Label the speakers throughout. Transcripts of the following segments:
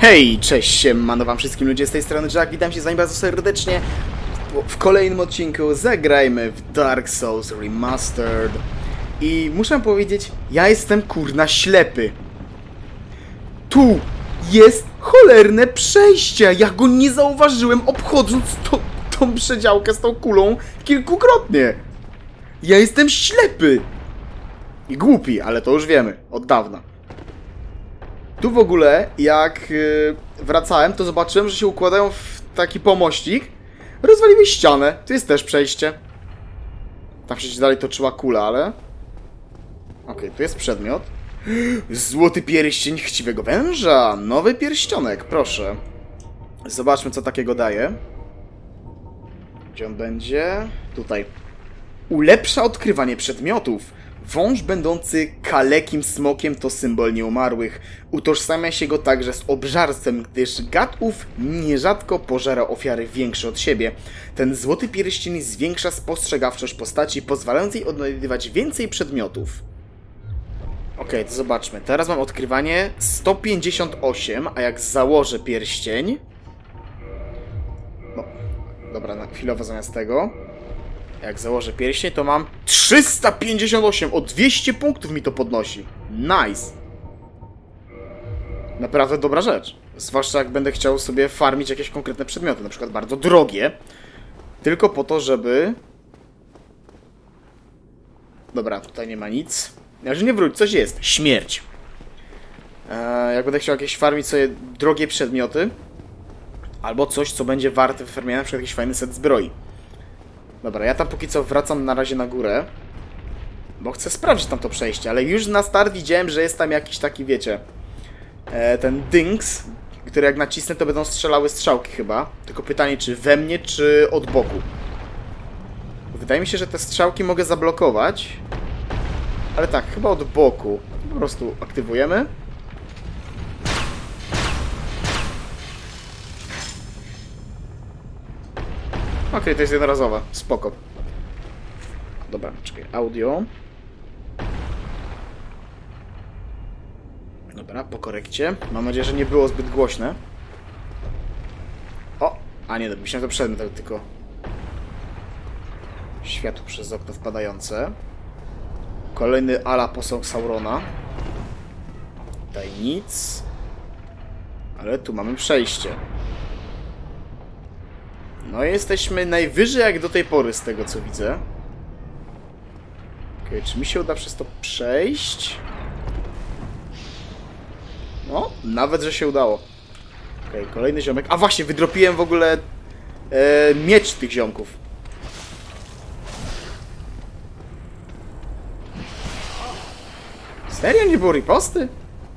Speaker 1: Hej, cześć, siemano wam wszystkim ludzie, z tej strony Jack, witam się z wami bardzo serdecznie w kolejnym odcinku. Zagrajmy w Dark Souls Remastered. I muszę powiedzieć, ja jestem kurna ślepy. Tu jest cholerne przejście, ja go nie zauważyłem, obchodząc tą przedziałkę z tą kulą kilkukrotnie. Ja jestem ślepy. I głupi, ale to już wiemy, od dawna. Tu w ogóle, jak wracałem, to zobaczyłem, że się układają w taki pomościk. Rozwaliły ścianę. Tu jest też przejście. Tam przecież dalej toczyła kula, ale... Okej, tu jest przedmiot. Złoty pierścień chciwego węża. Nowy pierścionek, proszę. Zobaczmy, co takiego daje. Gdzie on będzie? Tutaj. Ulepsza odkrywanie przedmiotów. Wąż będący kalekim smokiem to symbol nieumarłych. Utożsamia się go także z obżarstwem, gdyż gad ów nierzadko pożera ofiary większe od siebie. Ten złoty pierścień zwiększa spostrzegawczość postaci, pozwalając jej odnajdywać więcej przedmiotów. Okej, to zobaczmy. Teraz mam odkrywanie 158, a jak założę pierścień... No, dobra, na chwilowo zamiast tego... Jak założę pierścień, to mam 358! O 200 punktów mi to podnosi. Nice! Naprawdę dobra rzecz. Zwłaszcza jak będę chciał sobie farmić jakieś konkretne przedmioty, na przykład bardzo drogie. Tylko po to, żeby... Dobra, tutaj nie ma nic. Znaczy nie wróć, coś jest. Śmierć. Jak będę chciał jakieś farmić sobie drogie przedmioty, albo coś, co będzie warte wyfarmienia, na przykład jakiś fajny set zbroi. Dobra, ja tam póki co wracam na razie na górę, bo chcę sprawdzić tam to przejście, ale już na start widziałem, że jest tam jakiś taki, wiecie, ten dings, który jak nacisnę, to będą strzelały strzałki chyba. Tylko pytanie, czy we mnie, czy od boku. Wydaje mi się, że te strzałki mogę zablokować, ale tak, chyba od boku. Po prostu aktywujemy. Okej, to jest jednorazowe. Spoko. Dobra, czekaj. Audio. Dobra, po korekcie. Mam nadzieję, że nie było zbyt głośne. O! A nie, myślałem, że to przedmiot, tylko... Światło przez okno wpadające. Kolejny ala posąg Saurona. Tutaj nic. Ale tu mamy przejście. No jesteśmy najwyżej jak do tej pory z tego co widzę. Okej, czy mi się uda przez to przejść? No, nawet że się udało. Okej, kolejny ziomek. A właśnie, wydropiłem w ogóle miecz tych ziomków. Serio? Nie było riposty?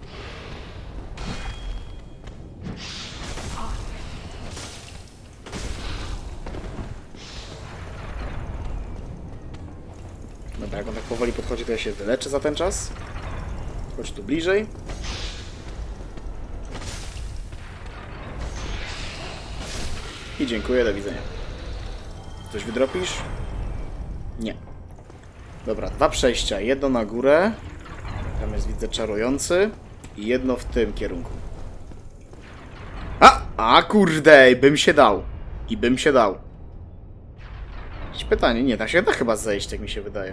Speaker 1: Dobra, jak on tak powoli podchodzi, to ja się wyleczę za ten czas. Chodź tu bliżej. I dziękuję, do widzenia. Coś wydropisz? Nie. Dobra, dwa przejścia. Jedno na górę. Tam jest, widzę, czarujący. I jedno w tym kierunku. A kurde, bym się dał. I bym się dał. Jakieś pytanie? Nie, da się da chyba zejść, jak mi się wydaje.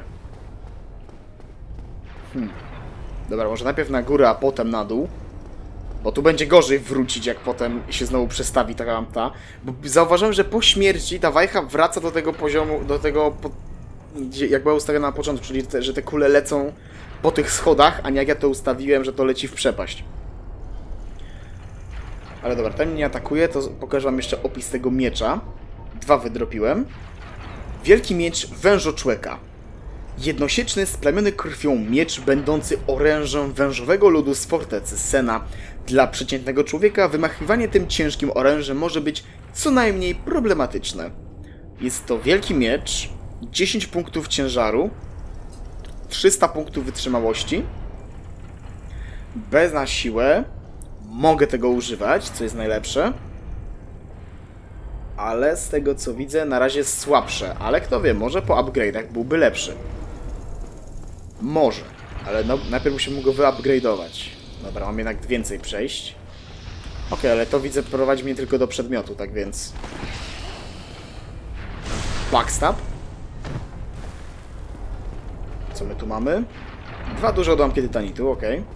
Speaker 1: Dobra, może najpierw na górę, a potem na dół. Bo tu będzie gorzej wrócić, jak potem się znowu przestawi taka tamta. Bo zauważyłem, że po śmierci ta wajcha wraca do tego poziomu, do tego, jak była ustawiona na początku, czyli że te kule lecą po tych schodach, a nie jak ja to ustawiłem, że to leci w przepaść. Ale dobra, ten mnie nie atakuje, to pokażę wam jeszcze opis tego miecza. Dwa wydropiłem. Wielki miecz wężoczłeka. Jednosieczny, splamiony krwią miecz, będący orężem wężowego ludu z fortecy Sena. Dla przeciętnego człowieka wymachiwanie tym ciężkim orężem może być co najmniej problematyczne. Jest to wielki miecz, 10 punktów ciężaru, 300 punktów wytrzymałości. Bez na siłę. Mogę tego używać, co jest najlepsze. Ale z tego co widzę, na razie jest słabsze. Ale kto wie, może po upgrade'ach byłby lepszy. Może. Ale no, najpierw musimy go wyupgrade'ować. Dobra, mam jednak więcej przejść. Okej, ale to widzę prowadzi mnie tylko do przedmiotu, tak więc... Backstab. Co my tu mamy? 2 duże odłamki tytanitu, okej.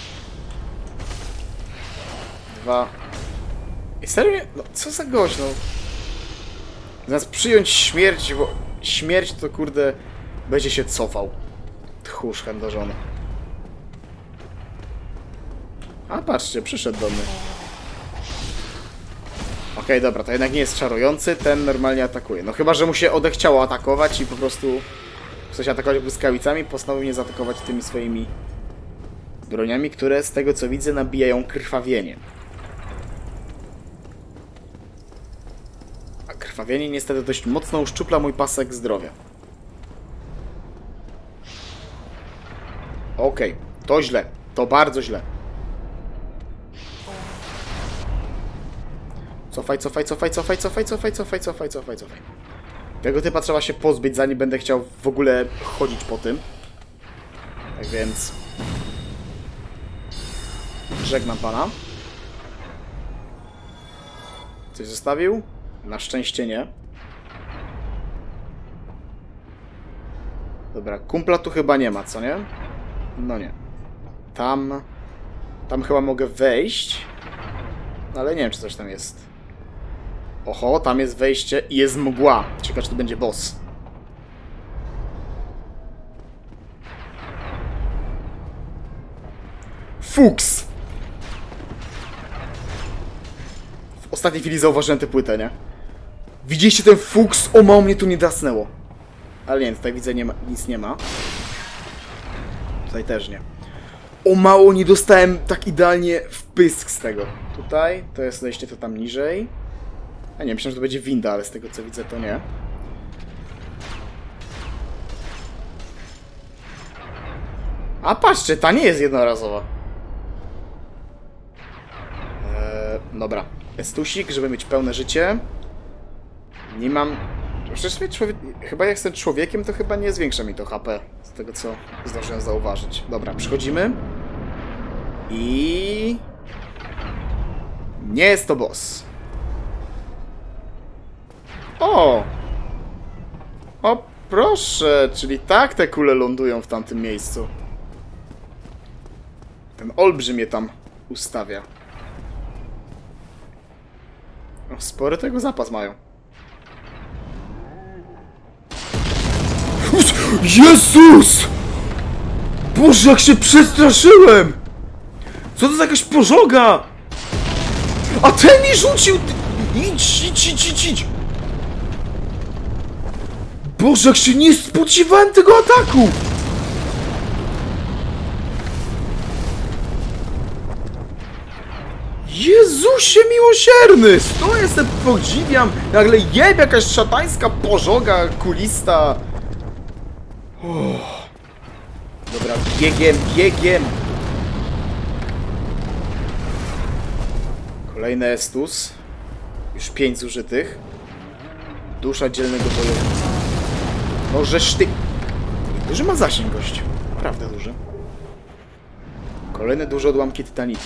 Speaker 1: 2... I serio? No, co za gość, no. Zamiast przyjąć śmierć, bo śmierć to kurde będzie się cofał. Tchórz chędożony. A patrzcie, przyszedł do mnie. Okej, dobra, to jednak nie jest czarujący, ten normalnie atakuje. No chyba, że mu się odechciało atakować i po prostu chce się atakować błyskawicami, postanowił mnie zaatakować tymi swoimi broniami, które z tego co widzę nabijają krwawienie. A krwawienie niestety dość mocno uszczupla mój pasek zdrowia. Okej, to źle, to bardzo źle. Cofaj, cofaj, cofaj, cofaj, cofaj, cofaj, cofaj, cofaj, cofaj, cofaj. Tego typa trzeba się pozbyć, zanim będę chciał w ogóle chodzić po tym. Tak więc... Żegnam pana. Coś zostawił? Na szczęście nie. Dobra, kumpla tu chyba nie ma, co nie? No nie. Tam chyba mogę wejść. Ale nie wiem, czy coś tam jest. Oho, tam jest wejście i jest mgła. Ciekawe, czy to będzie boss. Fuks! W ostatniej chwili zauważyłem tę płytę, nie? Widzieliście ten fuks? O, mało mnie tu nie dasnęło. Ale nie, tutaj widzę, nic nie ma. Tutaj też nie. O, mało nie dostałem tak idealnie w pysk z tego. Tutaj, to jest wejście to tam niżej. A nie, myślę, że to będzie winda, ale z tego co widzę to nie. A patrzcie, ta nie jest jednorazowa. Dobra. Estusik, żeby mieć pełne życie. Nie mam... Przecież chyba jak jestem człowiekiem, to chyba nie zwiększa mi to HP. Z tego co zdążyłem zauważyć. Dobra, przychodzimy. I... Nie jest to boss. O! O, proszę! Czyli tak te kule lądują w tamtym miejscu. Ten olbrzym je tam ustawia. O, spory tego zapas mają. Jezus! Boże, jak się przestraszyłem! Co to za jakaś pożoga? A ten mi rzucił! Idź, idź, idź, idź, idź! Boże, jak się nie spodziewałem tego ataku! Jezusie miłosierny! Stoję se, podziwiam! Nagle jeb jakaś szatańska pożoga kulista! Oh. Dobra, biegiem, biegiem! Kolejny Estus. Już 5 zużytych. Dusza dzielnego wojownika. No żeż ty... Duży ma zasięg gość. Naprawdę duży. Kolejne duże odłamki tytanitu.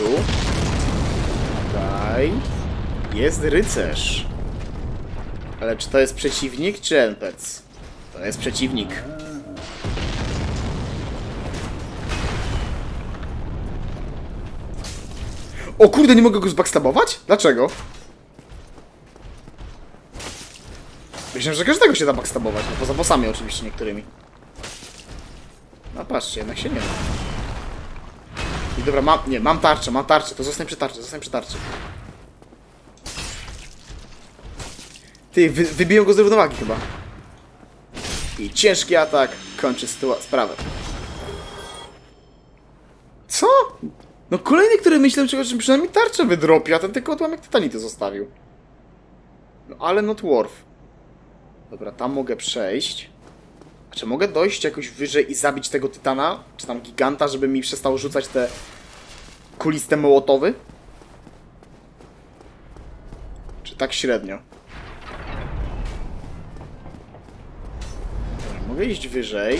Speaker 1: Tutaj. Jest rycerz. Ale czy to jest przeciwnik, czy NPC? To jest przeciwnik. O kurde, nie mogę go zbackstabować? Dlaczego? Myślałem, że każdego się da backstabować, no poza bossami oczywiście niektórymi. No patrzcie, jednak się nie da. I dobra, mam tarczę, to zostań przy tarczy, Ty, wybiłem go z równowagi chyba. I ciężki atak kończy sprawę. Co? No kolejny, który myślałem, że przynajmniej tarczę wydropi, a ten tylko odłamek tytanitu zostawił. No ale not worth. Dobra, tam mogę przejść. A czy mogę dojść jakoś wyżej i zabić tego tytana? Czy tam giganta, żeby mi przestał rzucać te kuliste mołotowy? Czy tak średnio? Dobra, mogę iść wyżej.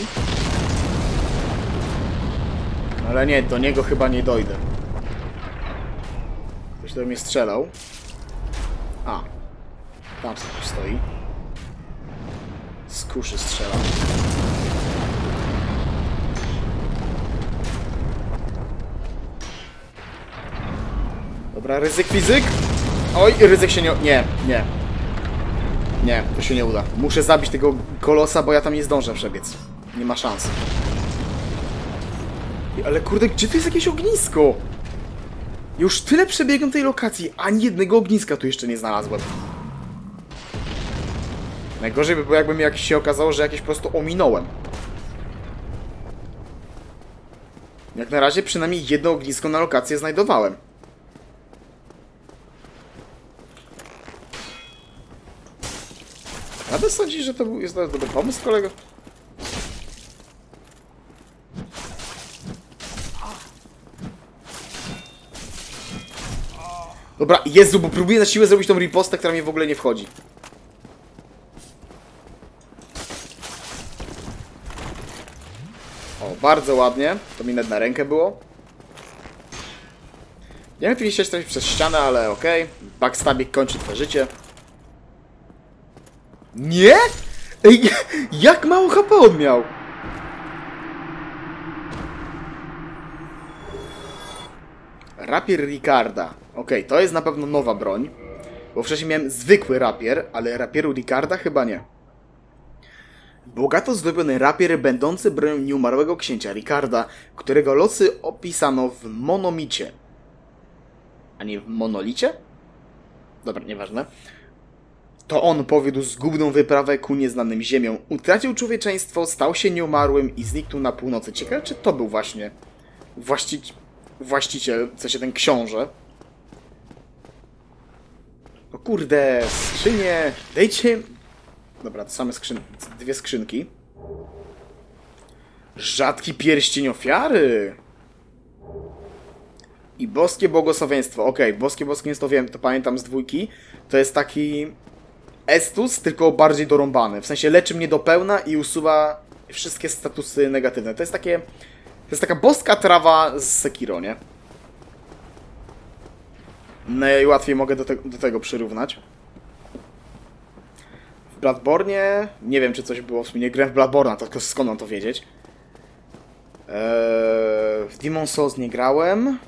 Speaker 1: Ale nie, do niego chyba nie dojdę. Ktoś do mnie strzelał. A. Tam coś stoi. Z kuszy strzela. Dobra, ryzyk fizyk. Oj, ryzyk się nie... Nie. Nie, to się nie uda. Muszę zabić tego kolosa, bo ja tam nie zdążę przebiec. Nie ma szans. Ale kurde, gdzie tu jest jakieś ognisko? Już tyle przebiegam tej lokacji, ani jednego ogniska tu jeszcze nie znalazłem. Najgorzej by było, jakby mi jakieś się okazało, że jakieś po prostu ominąłem. Jak na razie przynajmniej jedno ognisko na lokację znajdowałem. Nawet sądzisz, że to jest dobry pomysł, kolego? Dobra, Jezu, bo próbuję na siłę zrobić tą ripostę, która mi w ogóle nie wchodzi. O, bardzo ładnie. To mi nawet na rękę było. Nie wiem, chcieć trafić przez ścianę, ale okej. Backstabbing kończy twoje życie. Nie? Ej, jak mało HP on miał? Rapier Ricarda. Okej, to jest na pewno nowa broń. Bo wcześniej miałem zwykły rapier, ale rapieru Ricarda chyba nie. Bogato zdobiony rapier będący bronią nieumarłego księcia Ricarda, którego losy opisano w monomicie. A nie w monolicie? Dobra, nieważne. To on powiódł zgubną wyprawę ku nieznanym ziemiom, utracił człowieczeństwo, stał się nieumarłym i zniknął na północy. Ciekawe, czy to był właśnie właściciel, w sensie ten książę. O kurde, skrzynie, dejcie... Dobra, to same dwie skrzynki. Rzadki pierścień ofiary! I boskie błogosławieństwo. Okej, boskie błogosławieństwo wiem, to pamiętam z dwójki. To jest taki Estus, tylko bardziej dorąbany. W sensie leczy mnie do pełna i usuwa wszystkie statusy negatywne. To jest takie... To jest taka boska trawa z Sekiro, nie? Najłatwiej mogę do tego przyrównać. W Bloodborne... Nie wiem, czy coś było w sumie. Nie grałem w Bloodborne, to skąd mam to wiedzieć? W Demon's Souls nie grałem.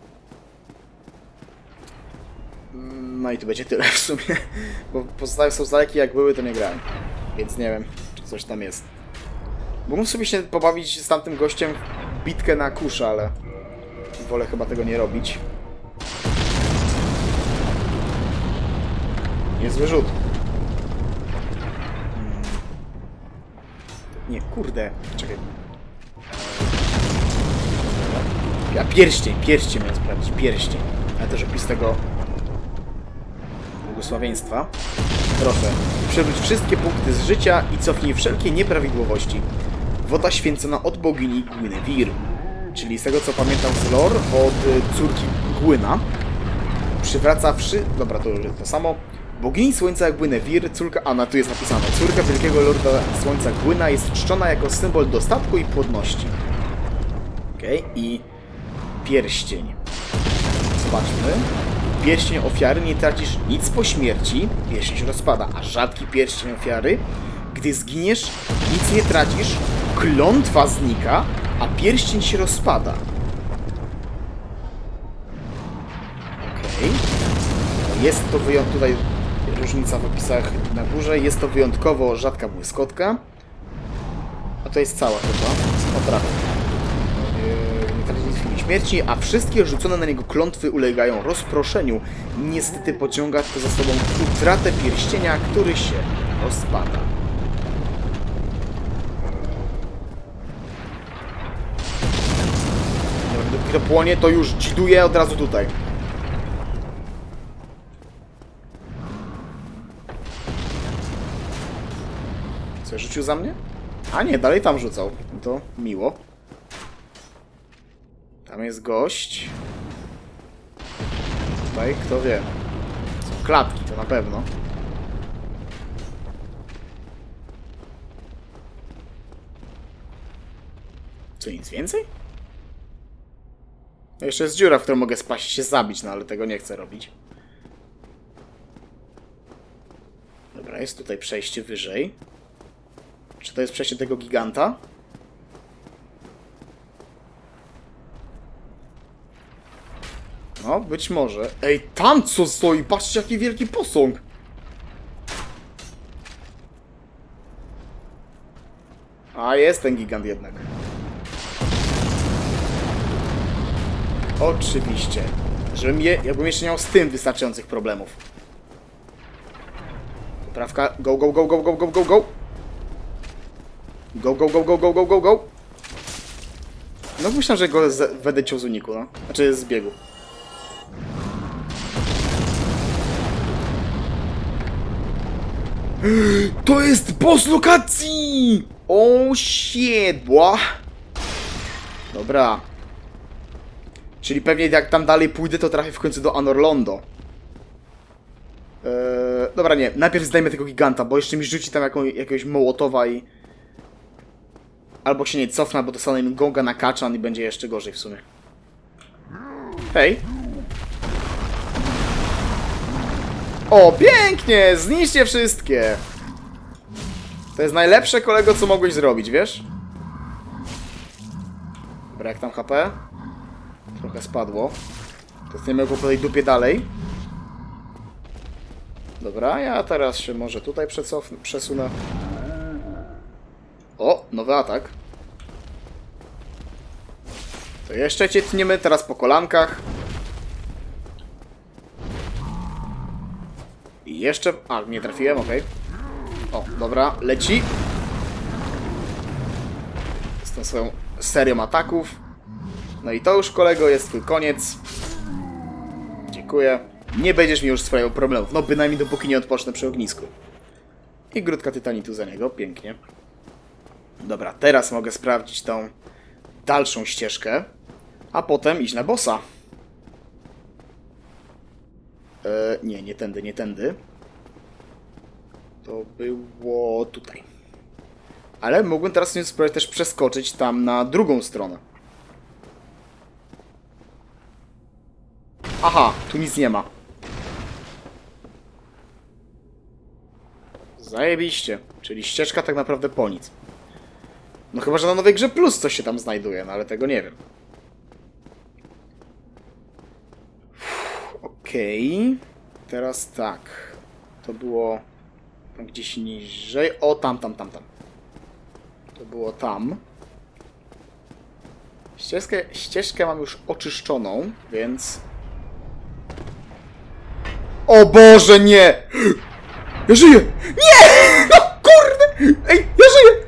Speaker 1: No i to będzie tyle w sumie. Bo pozostałe Souls-like'i jak były, to nie grałem. Więc nie wiem, czy coś tam jest. Mógłbym sobie się pobawić z tamtym gościem w bitkę na kuszę, ale wolę chyba tego nie robić. Niezły rzut. Nie, kurde. Czekaj. Ja pierścień miałem sprawdzić. Pierścień. Ale też opis tego błogosławieństwa. Proszę, przewróć wszystkie punkty z życia i cofnij wszelkie nieprawidłowości. Woda święcona od bogini Gwynevere. Czyli z tego co pamiętam z lore, od córki Gwyna. Przywraca Dobra, to już jest to samo. Bogini Słońca Gwynevere, córka... A, tu jest napisane. Córka wielkiego lorda Słońca Gwyna jest czczona jako symbol dostatku i płodności. Okej, i pierścień. Zobaczmy. Pierścień ofiary, nie tracisz nic po śmierci. Pierścień się rozpada, a rzadki pierścień ofiary. Gdy zginiesz, nic nie tracisz. Klątwa znika, a pierścień się rozpada. Okej. Jest to wyjątkowo... Tutaj różnica w opisach na górze. Jest to wyjątkowo rzadka błyskotka. A to jest cała chyba. O, prawie. Nie traci nic w chwili śmierci, a wszystkie rzucone na niego klątwy ulegają rozproszeniu. Niestety pociąga to za sobą utratę pierścienia, który się rozpada. Dopóki to płonie, to już dziduje od razu tutaj. Co, rzucił za mnie? A nie, dalej tam rzucał. To miło. Tam jest gość. Tutaj, kto wie. Są klatki, to na pewno. Co, nic więcej? Jeszcze jest dziura, w którą mogę spaść i się zabić, no ale tego nie chcę robić. Dobra, jest tutaj przejście wyżej. Czy to jest przejście tego giganta? No, być może. Ej, tam co stoi? Patrzcie, jaki wielki posąg! A, jest ten gigant jednak. Oczywiście. Jakbym jeszcze nie miał z tym wystarczających problemów. Poprawka. Go, go, go, go, go, go, go, go. Go, go, go, go, go, go, go, go. No myślę, że go będę ciął z uniku, no. Znaczy z biegu. To jest boss lokacji! Oh shit, boah. Dobra. Czyli pewnie jak tam dalej pójdę, to trafię w końcu do Anor Londo. Dobra, nie. Najpierw zdajmy tego giganta, bo jeszcze mi rzuci tam jakiegoś mołotowa i... Albo się nie cofnę, bo dostanę im gonga na kaczan i będzie jeszcze gorzej w sumie. Hej. O, pięknie! Zniszcie wszystkie! To jest najlepsze, kolego, co mogłeś zrobić, wiesz? Dobra, jak tam HP? Trochę spadło. To nie mogło po tej dupie dalej. Dobra, ja teraz się może tutaj przesunę. O, nowy atak. To jeszcze cię tniemy, teraz po kolankach. I jeszcze... A, nie trafiłem, okej. O, dobra, leci. Z tą swoją serią ataków. No i to już, kolego, jest twój koniec. Dziękuję. Nie będziesz mi już sprawiał problemów. No bynajmniej dopóki nie odpocznę przy ognisku. I grudka tytanitu za niego. Pięknie. Dobra, teraz mogę sprawdzić tą dalszą ścieżkę. A potem iść na bossa. Nie, nie tędy, nie tędy. To było tutaj. Ale mógłbym teraz spróbować też przeskoczyć tam na drugą stronę. Aha, tu nic nie ma. Zajebiście. Czyli ścieżka tak naprawdę po nic. No chyba, że na nowej grze plus coś się tam znajduje, no ale tego nie wiem. Okej. Teraz tak. To było tam gdzieś niżej. O, tam. To było tam. Ścieżkę mam już oczyszczoną, więc... O Boże, nie! Ja żyję! Nie! No kurde! Ej, ja żyję!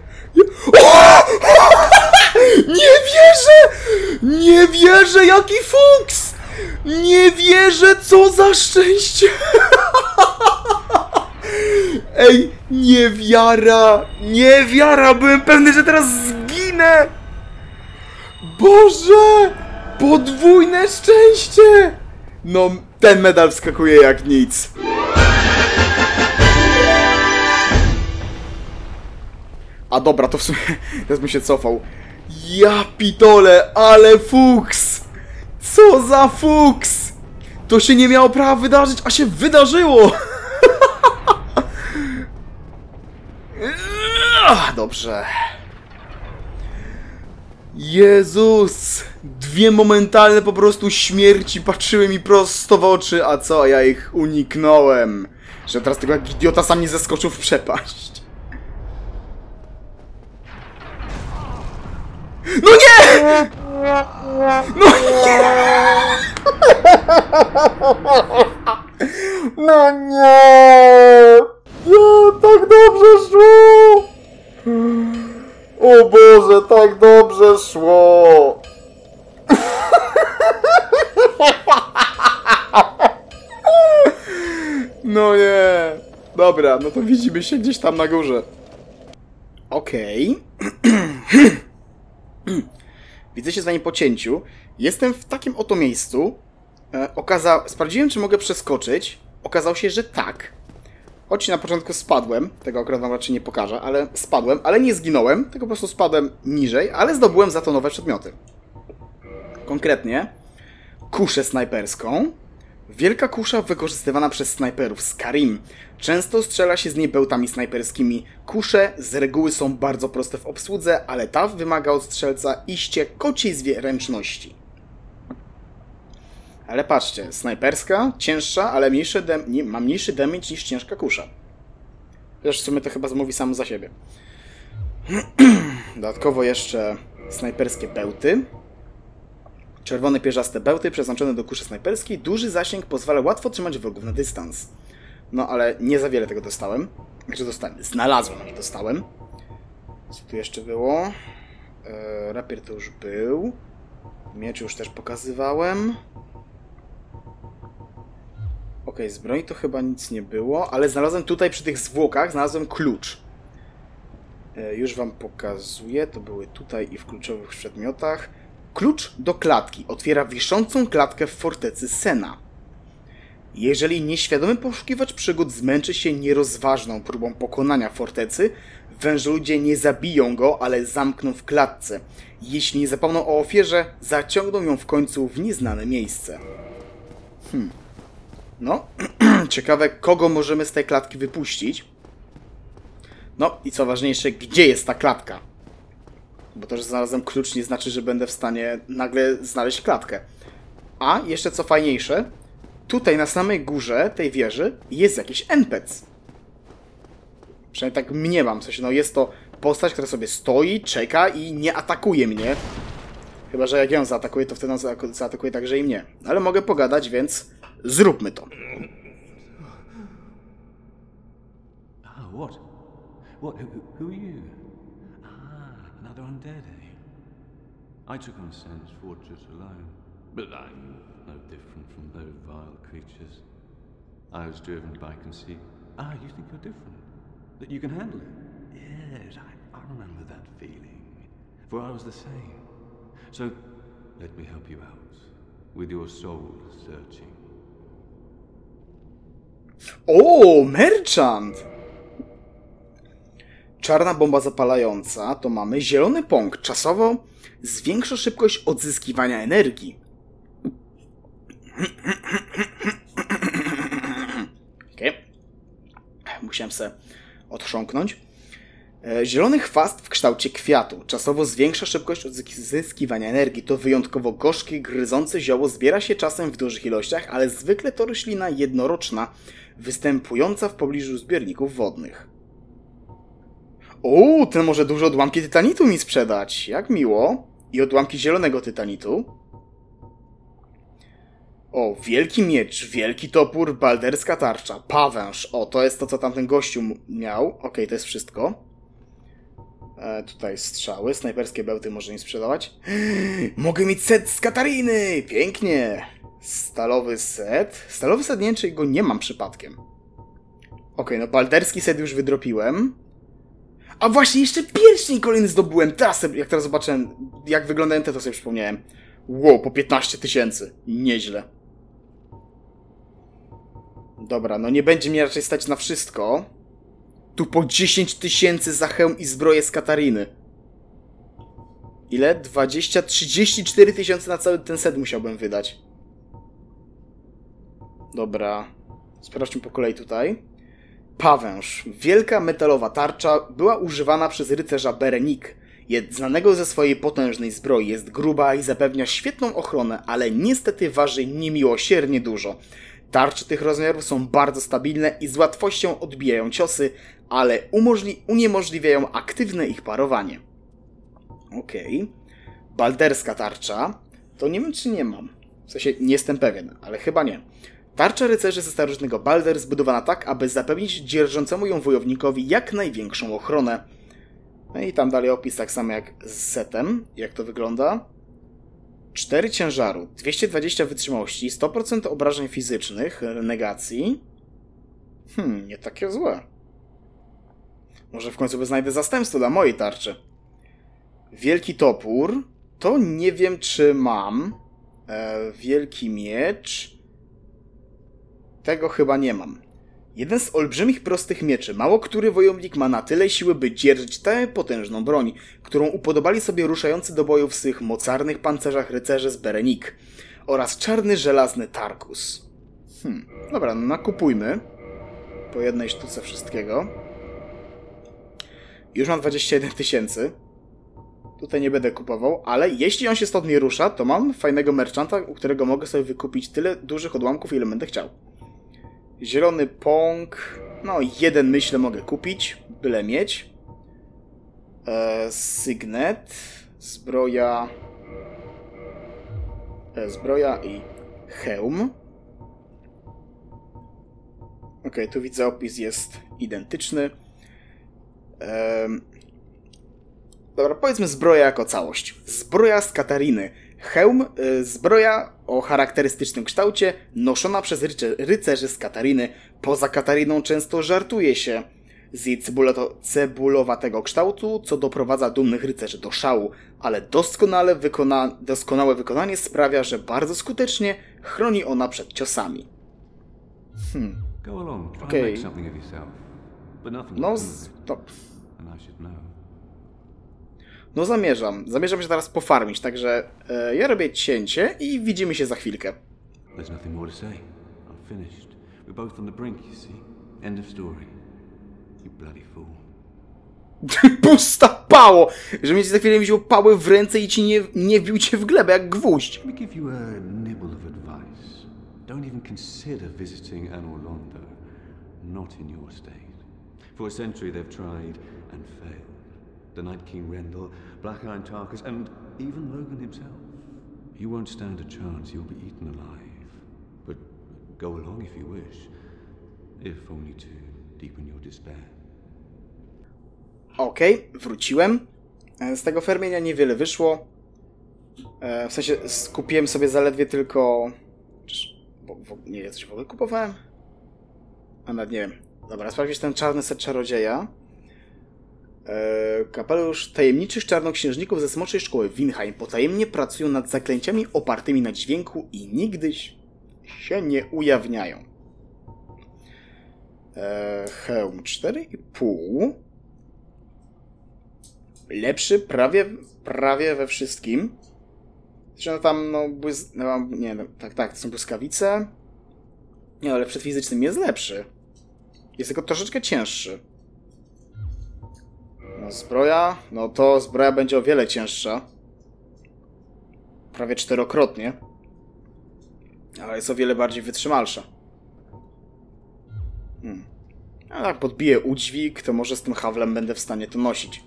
Speaker 1: Nie wierzę! Nie wierzę, jaki fuks! Nie wierzę, co za szczęście! Ej, nie wiara! Byłem pewny, że teraz zginę! Boże! Podwójne szczęście! No, ten medal wskakuje jak nic. A dobra, to w sumie teraz bym się cofał. Ja pitole, ale fuks! Co za fuks! To się nie miało prawa wydarzyć, a się wydarzyło! Dobrze. Jezus! Dwie momentalne po prostu śmierci patrzyły mi prosto w oczy, a co? Ja ich uniknąłem. Że teraz tego jak idiota sam nie zeskoczył w przepaść. No nie! No nie! No nie! Ja, tak dobrze szło! O Boże, tak dobrze szło! No nie! Dobra, no to widzimy się gdzieś tam na górze. Okej. Widzę się z wami po cięciu. Jestem w takim oto miejscu. Sprawdziłem, czy mogę przeskoczyć. Okazało się, że tak. Choć na początku spadłem, tego akurat wam raczej nie pokażę, ale spadłem, ale nie zginąłem, tylko po prostu spadłem niżej, ale zdobyłem za to nowe przedmioty. Konkretnie kuszę snajperską. Wielka kusza wykorzystywana przez snajperów z Karim. Często strzela się z niej bełtami snajperskimi. Kusze z reguły są bardzo proste w obsłudze, ale ta wymaga od strzelca iście kociej zręczności. Ale patrzcie, snajperska, cięższa, ale ma mniejszy damage niż ciężka kusza. Zresztą w sumie to chyba mówi samo za siebie. Dodatkowo jeszcze snajperskie bełty. Czerwone pierzaste bełty przeznaczone do kuszy snajperskiej. Duży zasięg pozwala łatwo trzymać wrogów na dystans. No ale nie za wiele tego dostałem. Znaczy znalazłem, a nie dostałem. Co tu jeszcze było? Rapier to już był. Miecz już też pokazywałem. Okej, z broni to chyba nic nie było, ale znalazłem tutaj przy tych zwłokach, znalazłem klucz. Już wam pokazuję, to były tutaj i w kluczowych przedmiotach. Klucz do klatki otwiera wiszącą klatkę w fortecy Sena. Jeżeli nieświadomy poszukiwacz przygód zmęczy się nierozważną próbą pokonania fortecy, wężoludzie nie zabiją go, ale zamkną w klatce. Jeśli nie zapomną o ofierze, zaciągną ją w końcu w nieznane miejsce. No, ciekawe, kogo możemy z tej klatki wypuścić. No i co ważniejsze, gdzie jest ta klatka? Bo to, że znalazłem klucz, nie znaczy, że będę w stanie nagle znaleźć klatkę. A jeszcze co fajniejsze, tutaj na samej górze tej wieży jest jakiś NPC. Przynajmniej tak mniemam. W sensie, no jest to postać, która sobie stoi, czeka i nie atakuje mnie. Chyba że jak ją zaatakuję, to wtedy on zaatakuje także i mnie. Ale mogę pogadać, więc zróbmy to.
Speaker 2: What? Who are you? Another undead, eh? I took on Sen's fortress alone, but I'm no different from those vile creatures. I was driven by conceit. You think you're different? That you can handle it? Yes, I remember that feeling, for I was the same. So, let me help you out with your soul searching.
Speaker 1: O, merchant! Czarna bomba zapalająca, to mamy zielony pąk. Czasowo zwiększa szybkość odzyskiwania energii. Okay. Musiałem se odchrząknąć. Zielony chwast w kształcie kwiatu. Czasowo zwiększa szybkość odzyskiwania energii. To wyjątkowo gorzkie, gryzące zioło zbiera się czasem w dużych ilościach, ale zwykle to roślina jednoroczna, występująca w pobliżu zbiorników wodnych. O, ten może duże odłamki tytanitu mi sprzedać. Jak miło. I odłamki zielonego tytanitu. O, wielki miecz, wielki topór, balderska tarcza, pawęż. O, to jest to, co tamten gościu miał. Okej, to jest wszystko. Tutaj strzały, snajperskie bełty może mi sprzedawać. Mogę mieć set z Katariny! Pięknie! Stalowy set. Stalowy set, nie wiem, czy go nie mam przypadkiem. Okej, no balderski set już wydropiłem. A właśnie, jeszcze pierścień kolejny zdobyłem. Jak teraz zobaczyłem, jak wyglądają te, to sobie przypomniałem. Wow, po 15 000. Nieźle. Dobra, no nie będzie mnie raczej stać na wszystko. Tu po 10 000 za hełm i zbroję z Katariny. Ile? 34 000 na cały ten set musiałbym wydać. Dobra. Sprawdźmy po kolei tutaj. Pawęż. Wielka metalowa tarcza była używana przez rycerza Berenik, znanego ze swojej potężnej zbroi. Jest gruba i zapewnia świetną ochronę, ale niestety waży niemiłosiernie dużo. Tarcze tych rozmiarów są bardzo stabilne i z łatwością odbijają ciosy, ale uniemożliwiają aktywne ich parowanie. Okej. Balderska tarcza. To nie wiem, czy nie mam. W sensie nie jestem pewien, ale chyba nie. Tarcza rycerzy ze starożytnego Balder zbudowana tak, aby zapewnić dzierżącemu ją wojownikowi jak największą ochronę. No i tam dalej opis tak samo jak z setem. Jak to wygląda? 4 ciężaru, 220 wytrzymałości, 100% obrażeń fizycznych, negacji. Nie takie złe. Może w końcu znajdę zastępstwo dla mojej tarczy. Wielki topór. To nie wiem, czy mam. Wielki miecz. Tego chyba nie mam. Jeden z olbrzymich prostych mieczy. Mało który wojownik ma na tyle siły, by dzierżyć tę potężną broń, którą upodobali sobie ruszający do boju w swych mocarnych pancerzach rycerze z Berenik. oraz czarny żelazny Tarkus. Dobra, no nakupujmy. Po jednej sztuce wszystkiego. Już mam 21 000. Tutaj nie będę kupował, ale jeśli on się stąd nie rusza, to mam fajnego merchanta, u którego mogę sobie wykupić tyle dużych odłamków, ile będę chciał. Zielony pąk. No, jeden myślę mogę kupić, byle mieć. Sygnet. Zbroja. Zbroja i hełm. Ok, tu widzę, opis jest identyczny. Dobra, powiedzmy zbroja jako całość. Zbroja z Katariny. Hełm, zbroja o charakterystycznym kształcie, noszona przez rycerzy z Katariny. Poza Katariną często żartuje się z jej cebulowatego kształtu, co doprowadza dumnych rycerzy do szału, ale doskonałe wykonanie sprawia, że bardzo skutecznie chroni ona przed ciosami.
Speaker 2: Go along, try and
Speaker 1: Okay.
Speaker 2: make something of yourself. But nothing
Speaker 1: No,
Speaker 2: you can do it,
Speaker 1: no,
Speaker 2: and I should know.
Speaker 1: no zamierzam się teraz pofarmić, także ja robię cięcie i widzimy się za chwilkę.
Speaker 2: There's nothing more to say. I'm finished. We're both on the brink, you see. End of story. You bloody fool.
Speaker 1: Pusta pało! Że mnie ci za chwilę wziął pałę w ręce i ci nie wbił cię w glebę jak gwóźdź.
Speaker 2: Let me give you a nibble of advice. Don't even consider visiting Anor Londo. Not in your state. For a century they've tried and failed. The Night King Rendell, Blackeyne Tarkus, and even Logan himself. You won't stand a chance, you'll be eaten alive. But go along if you wish, if only to deepen your despair.
Speaker 1: Okej, wróciłem. Z tego fermienia niewiele wyszło. W sensie skupiłem sobie zaledwie tylko... Nie wiem, coś w ogóle kupowałem? A nawet nie wiem. Dobra, sprawdzić ten czarny set czarodzieja. Kapelusz tajemniczych czarnoksiężników ze Smoczej Szkoły Winheim potajemnie pracują nad zaklęciami opartymi na dźwięku i nigdy się nie ujawniają. Hełm 4,5. Lepszy prawie we wszystkim. Zresztą tam, tak, to są błyskawice. Nie, ale przed fizycznym jest lepszy. Jest tylko troszeczkę cięższy. No zbroja, no to zbroja będzie o wiele cięższa. Prawie 4-krotnie. Ale jest o wiele bardziej wytrzymalsza. A tak, podbiję udźwig, to może z tym hawlem będę w stanie to nosić.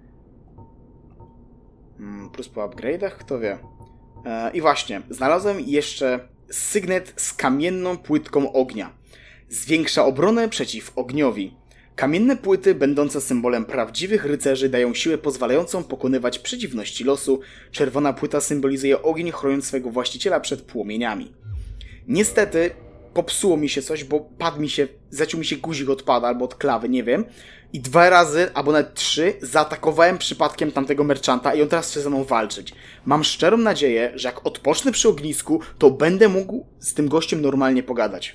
Speaker 1: Plus po upgrade'ach, kto wie. I właśnie, znalazłem jeszcze sygnet z kamienną płytką ognia. Zwiększa obronę przeciw ogniowi. Kamienne płyty, będące symbolem prawdziwych rycerzy, dają siłę pozwalającą pokonywać przeciwności losu. Czerwona płyta symbolizuje ogień, chroniąc swego właściciela przed płomieniami. Niestety, popsuło mi się coś, bo zaciął mi się guzik od pada albo od klawy, nie wiem. I 2 razy, albo nawet 3, zaatakowałem przypadkiem tamtego merchanta i on teraz chce ze mną walczyć. Mam szczerą nadzieję, że jak odpocznę przy ognisku, to będę mógł z tym gościem normalnie pogadać.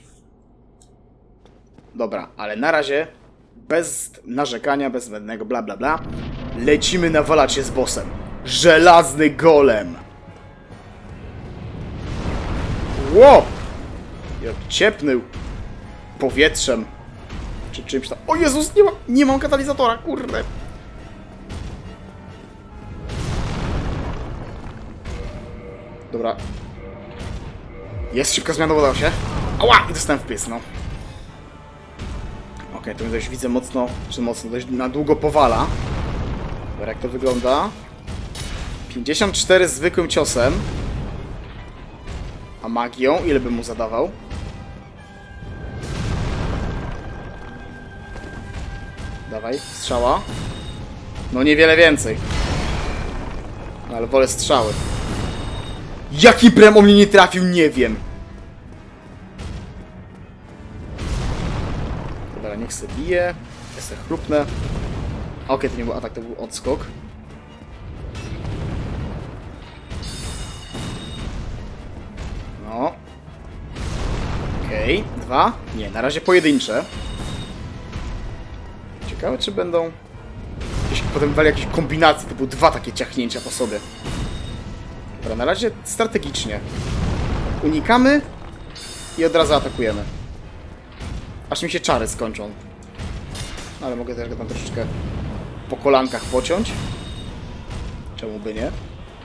Speaker 1: Dobra, ale na razie, bez narzekania, bez zbędnego bla bla bla, lecimy nawalać się z bossem. Żelazny golem! Ło! Jak ciepnął powietrzem. Czy czymś tam. O Jezus, nie mam katalizatora, kurde. Dobra. Jest szybka zmiana, udało się. Ała! I dostałem w pysk, no. Okej, to mnie dość widzę dość na długo powala. Dobra, jak to wygląda? 54 zwykłym ciosem. A magią? Ile bym mu zadawał? Dawaj, strzała. No niewiele więcej. No, ale wolę strzały. Jaki prem o mnie nie trafił, nie wiem. Dobra, niech se bije. Ja se chrupnę. Okej, to nie był atak, to był odskok. No. Okej, 2. Nie, na razie pojedyncze. Ciekawe, czy będą potem wali jakieś kombinacje, typu 2 takie ciachnięcia po sobie. Dobra, na razie strategicznie. unikamy i od razu atakujemy. Aż mi się czary skończą. Ale mogę też go tam troszeczkę po kolankach pociąć. Czemu by nie?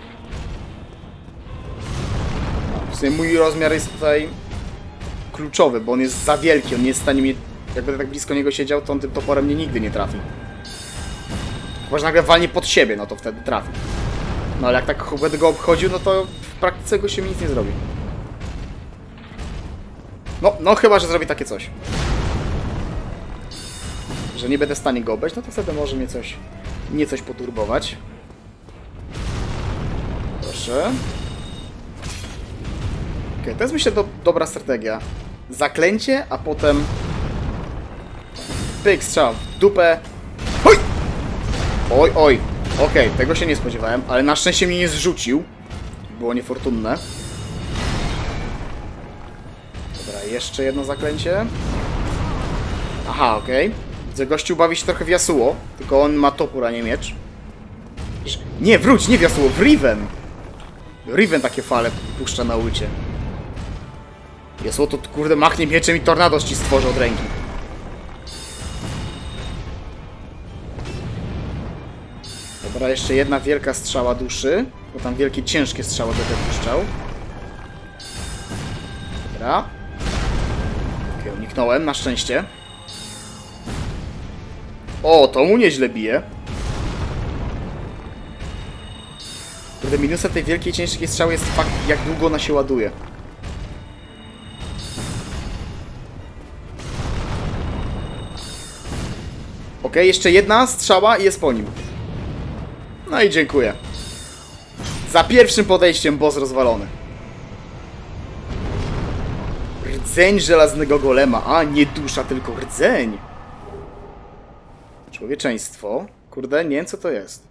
Speaker 1: W sumie mój rozmiar jest tutaj kluczowy, bo on jest za wielki. On nie jest w stanie mnie... Jak będę tak blisko niego siedział, to on tym toporem mnie nigdy nie trafi. Chyba że nagle walnie pod siebie, no to wtedy trafi. No ale jak tak będę go obchodził, no to w praktyce go się mi nic nie zrobi. No chyba, że zrobi takie coś. Że nie będę w stanie go obejść, no to wtedy może mnie coś poturbować. Proszę. Okej, to jest myślę dobra strategia. Zaklęcie, a potem... Pyk, strzał w dupę. Oj! Oj. Okej, tego się nie spodziewałem, ale na szczęście mnie nie zrzucił. Było niefortunne. Dobra, jeszcze jedno zaklęcie. Aha, okej. Widzę, gościu bawi się trochę w Yasuo, tylko on ma topór, a nie miecz. Nie, wróć, nie w Yasuo, w Riven! Riven takie fale puszcza na ulcie. Yasuo to kurde machnie mieczem i tornado ci stworzy od ręki. Dobra, jeszcze jedna wielka strzała duszy, bo tam wielkie, ciężkie strzały będę puszczał. Dobra. Okej, uniknąłem, na szczęście. O, to mu nieźle bije. Kurde, minusem tej wielkiej, ciężkiej strzały jest fakt, jak długo ona się ładuje. Okej, jeszcze jedna strzała i jest po nim. No i dziękuję. Za pierwszym podejściem boss rozwalony. Rdzeń żelaznego golema. A, nie dusza, tylko rdzeń. Człowieczeństwo. Kurde, nie wiem co to jest.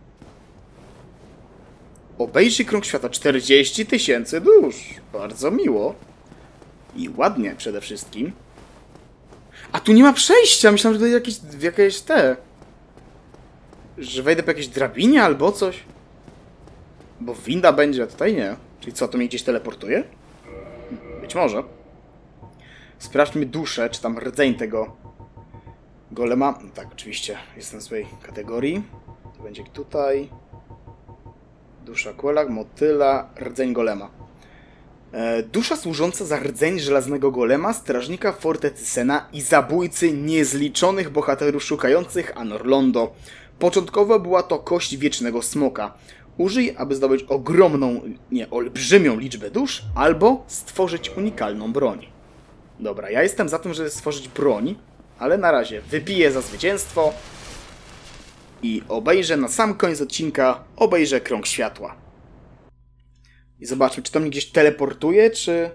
Speaker 1: Obejrzyj krąg świata. 40 000 dusz. Bardzo miło. I ładnie przede wszystkim. A tu nie ma przejścia. Myślałem, że to jakieś te... Że wejdę po jakiejś drabinie albo coś. Bo winda będzie, a tutaj nie. Czyli co, to mnie gdzieś teleportuje? Być może. Sprawdźmy duszę, czy tam rdzeń tego golema. No tak, oczywiście. Jestem w swojej kategorii. To będzie tutaj. Dusza kłela, motyla, rdzeń golema. Dusza służąca za rdzeń żelaznego golema, strażnika fortecy Sena i zabójcy niezliczonych bohaterów szukających Anor Londo. Początkowo była to kość wiecznego smoka. Użyj, aby zdobyć olbrzymią liczbę dusz, albo stworzyć unikalną broń. Dobra, ja jestem za tym, żeby stworzyć broń, ale na razie wybiję za zwycięstwo i obejrzę na sam koniec odcinka, obejrzę krąg światła. I zobaczmy, czy to mnie gdzieś teleportuje, czy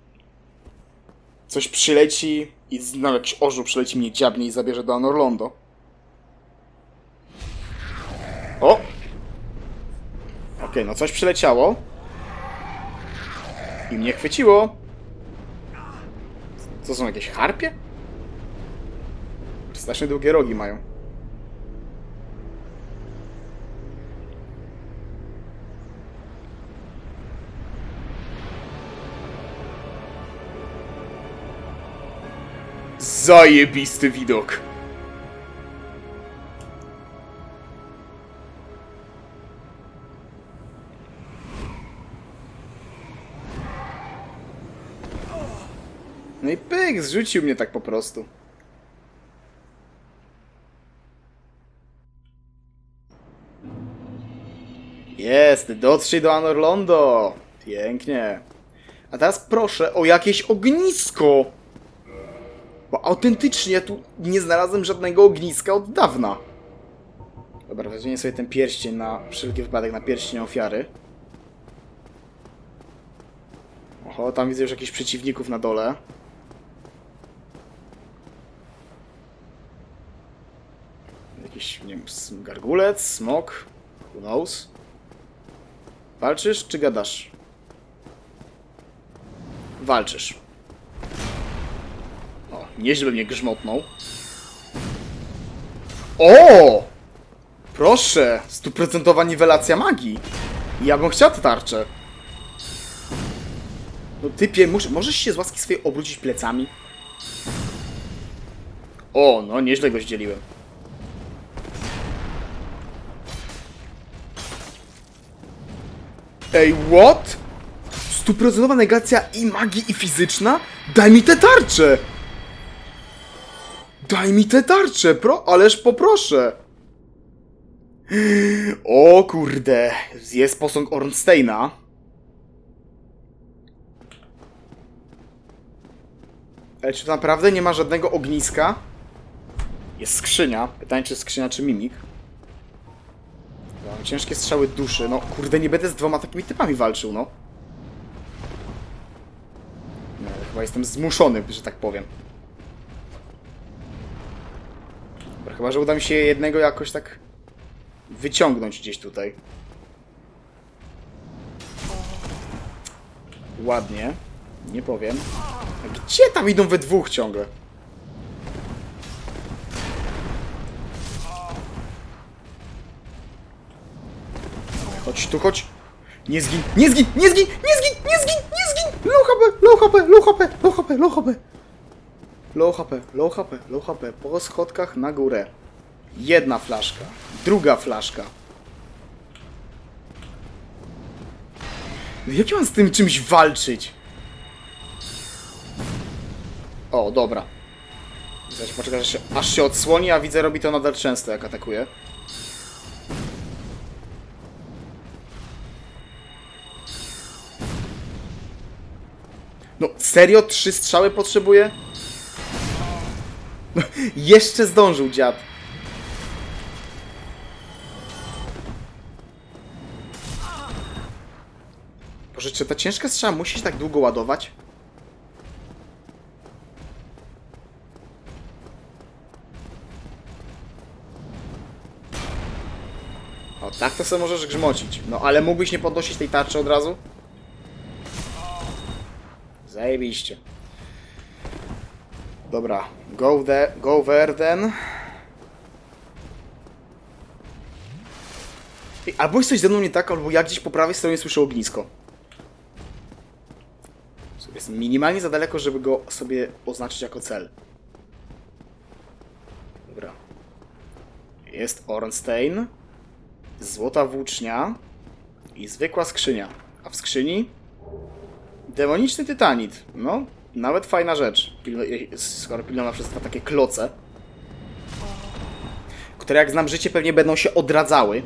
Speaker 1: coś przyleci i znowu jakiś orzeł przyleci, mnie dziabnie i zabierze do Anor Londo. O! Okej, no coś przyleciało. I mnie chwyciło. Co są, jakieś harpie? Strasznie długie rogi mają. Zajebisty widok. No i pyk, zrzucił mnie tak po prostu. Jest, dotrzyj do Anor Londo. Pięknie. A teraz proszę o jakieś ognisko. Bo autentycznie ja tu nie znalazłem żadnego ogniska od dawna. Dobra, weźmiemy sobie ten pierścień na wszelki wypadek, na pierścień ofiary. Oho, tam widzę już jakichś przeciwników na dole. Jakiś, nie wiem, gargulec, smok, who knows. Walczysz czy gadasz? Walczysz. O, nieźle mnie grzmotnął. O! Proszę! 100% niwelacja magii. Ja bym chciał tę tarczę. No typie, możesz się z łaski swojej obrócić plecami? O, no nieźle go zdzieliłem. Ej, what? 100% negacja i magii, i fizyczna? Daj mi tę tarczę! Daj mi tę tarczę, ależ poproszę! O kurde, jest posąg Ornsteina. Ale czy to naprawdę nie ma żadnego ogniska? Jest skrzynia. Pytanie, czy skrzynia, czy mimik. Mam ciężkie strzały duszy. No kurde, nie będę z 2 takimi typami walczył, no. No, chyba jestem zmuszony, że tak powiem. Dobra, chyba, że uda mi się jednego jakoś tak wyciągnąć gdzieś tutaj. Ładnie. Nie powiem. A gdzie tam idą we dwóch ciągle? Chodź tu, chodź. Nie zgin, nie zgin, nie zgin, nie zgin, nie zgin, nie zgin! Low HP, low HP, low HP, low HP, low HP. Low HP, low HP, low HP. Po schodkach na górę. Jedna flaszka. Druga flaszka. Jak ja mam z tym czymś walczyć? O, dobra. Zaraz poczekaj, aż się odsłoni, a widzę, robi to nadal często, jak atakuje. No, serio? 3 strzały potrzebuję? No, jeszcze zdążył, dziad. Boże, czy ta ciężka strzała musi się tak długo ładować? O, tak to sobie możesz grzmocić. No, ale mógłbyś nie podnosić tej tarczy od razu? Zajebiście. Dobra, go there then. Albo jest coś ze mną nie tak, albo ja gdzieś po prawej stronie słyszę ognisko. Jest minimalnie za daleko, żeby go sobie oznaczyć jako cel. Dobra. Jest Ornstein, złota włócznia i zwykła skrzynia. A w skrzyni demoniczny tytanit. No, nawet fajna rzecz. Skoro pilnowana przez 2 takie kloce, które jak znam życie pewnie będą się odradzały.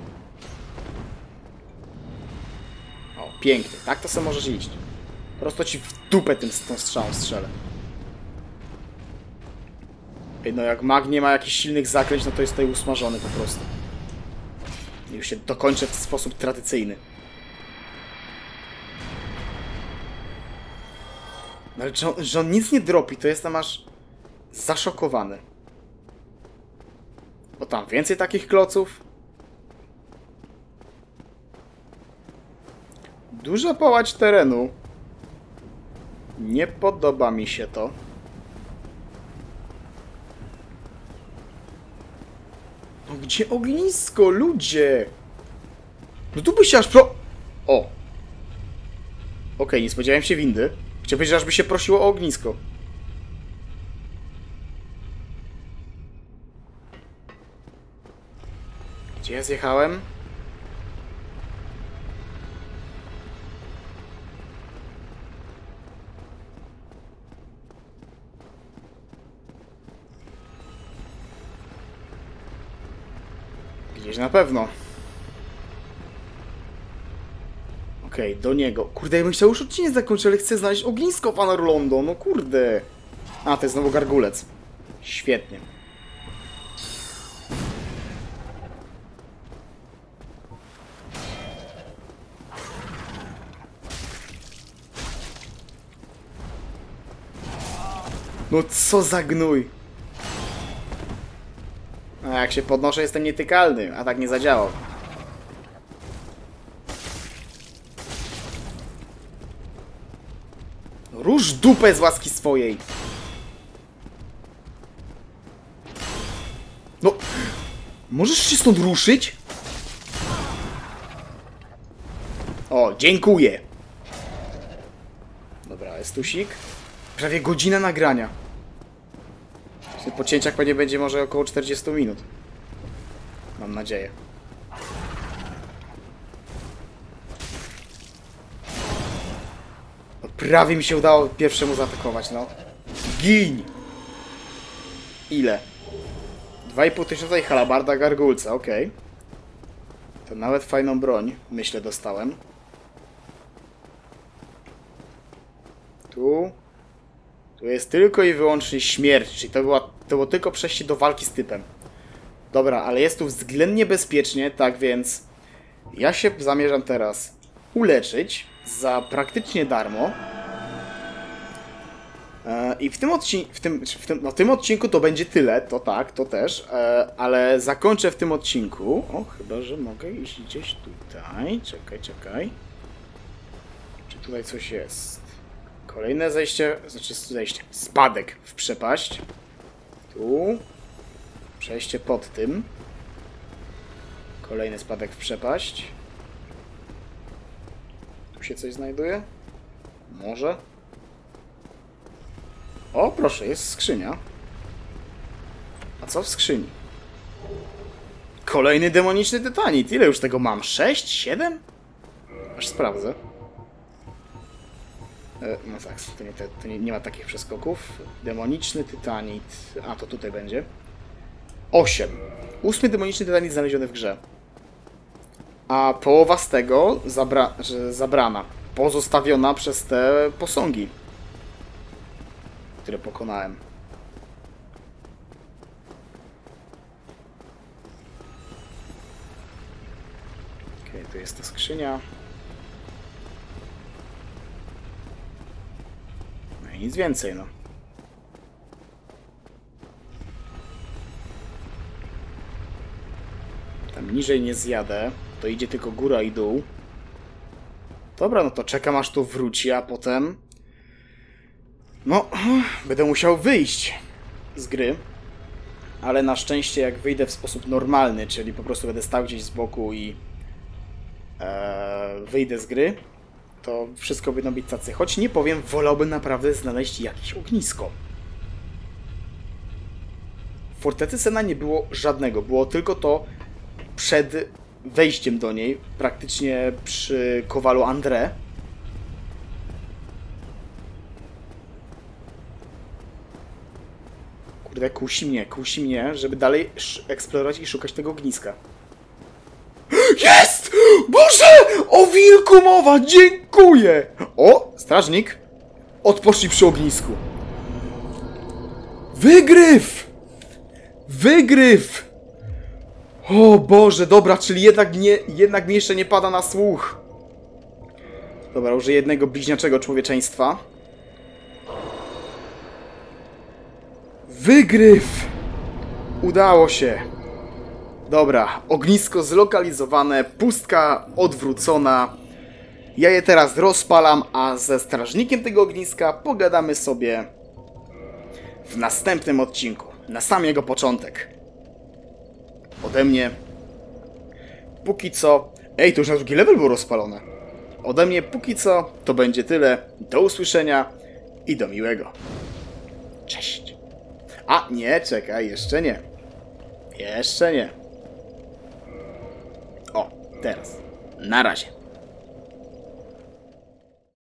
Speaker 1: O, pięknie. Tak to sobie możesz iść. Prosto ci w dupę tą strzałą strzelę. No jak mag nie ma jakichś silnych zaklęć, no to jest tutaj usmażony po prostu. I już się dokończę w sposób tradycyjny. No ale że on nic nie dropi, to jestem aż zaszokowany. Bo tam więcej takich kloców. Duża połać terenu. Nie podoba mi się to. No gdzie ognisko, ludzie? No tu by się aż O! Okej, nie spodziewałem się windy. Chciałem powiedzieć, że aż by się prosiło o ognisko. Gdzie ja zjechałem? Gdzieś na pewno. Okej, do niego. Kurde, ja bym chciał już odcinek zakończyć, ale chcę znaleźć ognisko pana Rolando. No kurde. A, to jest znowu gargulec. Świetnie. No co za gnój. A jak się podnoszę, jestem nietykalny, a tak nie zadziałał. Rusz dupę z łaski swojej. No, możesz się stąd ruszyć? O, dziękuję. Dobra, jest tusik. Prawie godzina nagrania. Po cięciach pewnie będzie może około 40 minut. Mam nadzieję. No, prawie mi się udało pierwszemu zaatakować, no. Gin! Ile? 2500 i halabarda gargulca, okej. To nawet fajną broń, myślę, dostałem. Tu jest tylko i wyłącznie śmierć, czyli to było tylko przejście do walki z typem. Dobra, ale jest tu względnie bezpiecznie, tak więc ja się zamierzam teraz uleczyć za praktycznie darmo. I w tym odcinku to będzie tyle, to tak, to też, ale zakończę w tym odcinku. O, chyba że mogę iść gdzieś tutaj. Czekaj. Czy tutaj coś jest? Kolejne zejście, spadek w przepaść. Tu. Przejście pod tym. Kolejny spadek w przepaść. Tu się coś znajduje? Może? O, proszę, jest skrzynia. A co w skrzyni? Kolejny demoniczny tytanit. Ile już tego mam? 6? 7? Aż sprawdzę. No tak, to nie ma takich przeskoków. Demoniczny tytanit. A, to tutaj będzie. 8. 8 demoniczny tytanit znaleziony w grze. A połowa z tego zabrana. Pozostawiona przez te posągi, które pokonałem. Okej, tu jest ta skrzynia. No i nic więcej, no. Tam niżej nie zjadę. To idzie tylko góra i dół. Dobra, no to czekam aż tu wróci, a potem... No, będę musiał wyjść z gry. Ale na szczęście jak wyjdę w sposób normalny, czyli po prostu będę stał gdzieś z boku i wyjdę z gry, to wszystko będą być tacy. Choć nie powiem, wolałbym naprawdę znaleźć jakieś ognisko. W fortecy Senna nie było żadnego. Było tylko to przed wejściem do niej, praktycznie przy kowalu André. Kurde, kusi mnie, żeby dalej eksplorować i szukać tego ogniska. Jest! Boże! O wilku mowa! Dziękuję! O! Strażnik! Odpocznij przy ognisku. Wygryw! Wygryw! O Boże, dobra, czyli jednak mi jeszcze nie pada na słuch. Dobra, użyję jednego bliźniaczego człowieczeństwa. Wygryw! Udało się. Dobra, ognisko zlokalizowane, pustka odwrócona. Ja je teraz rozpalam, a ze strażnikiem tego ogniska pogadamy sobie w następnym odcinku. Na sam jego początek. Ode mnie póki co... Ej, to już na drugi level było rozpalone. Ode mnie póki co to będzie tyle. Do usłyszenia i do miłego. Cześć. A, nie, czekaj, jeszcze nie. Jeszcze nie. O, teraz. Na razie.